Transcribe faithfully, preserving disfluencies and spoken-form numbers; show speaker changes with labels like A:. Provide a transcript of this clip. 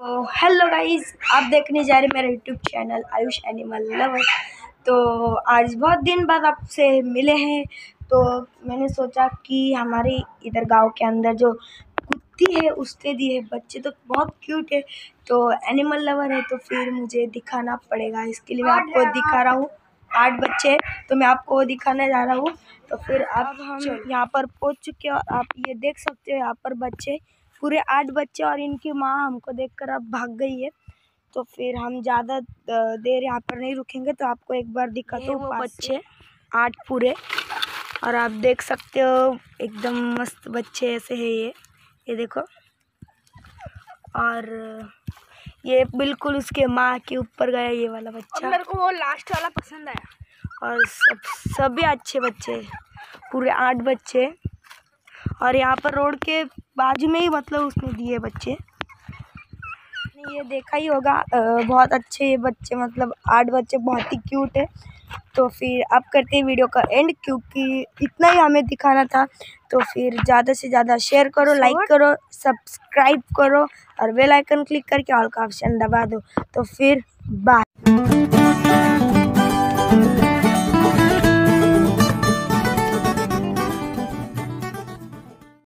A: तो hello guys, आप देखने जा रहे हैं मेरा YouTube channel Ayush animal lover. तो आज बहुत दिन बाद आपसे मिले हैं, तो मैंने सोचा कि हमारे इधर गांव के अंदर जो कुत्ती है उसके दिए बच्चे तो बहुत क्यूट है, तो एनिमल लवर है तो फिर मुझे दिखाना पड़ेगा। इसके लिए मैं आपको दिखा रहा हूँ। आठ बच्चे हैं तो मैं आपको दिखाने जा रहा हूँ। तो फिर अब हम यहाँ पर पहुँच चुके हैं और आप ये देख सकते हो यहाँ पर बच्चे पूरे आठ बच्चे और इनकी माँ हमको देखकर अब भाग गई है। तो फिर हम ज़्यादा देर यहाँ पर नहीं रुकेंगे, तो आपको एक बार दिखाता हूँ। बच्चे आठ पूरे, और आप देख सकते हो एकदम मस्त बच्चे ऐसे है ये ये देखो। और ये बिल्कुल उसके माँ के ऊपर गया ये वाला बच्चा।
B: मेरे को वो लास्ट वाला पसंद आया।
A: और सब सभी अच्छे बच्चे, पूरे आठ बच्चे। और यहाँ पर रोड के बाजू में ही मतलब उसने दिए बच्चे। ये देखा ही होगा, बहुत अच्छे ये बच्चे, मतलब आठ बच्चे बहुत ही क्यूट है। तो फिर अब करते हैं वीडियो का एंड, क्योंकि इतना ही हमें दिखाना था। तो फिर ज़्यादा से ज़्यादा शेयर करो, लाइक करो, सब्सक्राइब करो और बेल आइकन क्लिक करके ऑल का ऑप्शन दबा दो। तो फिर बाय।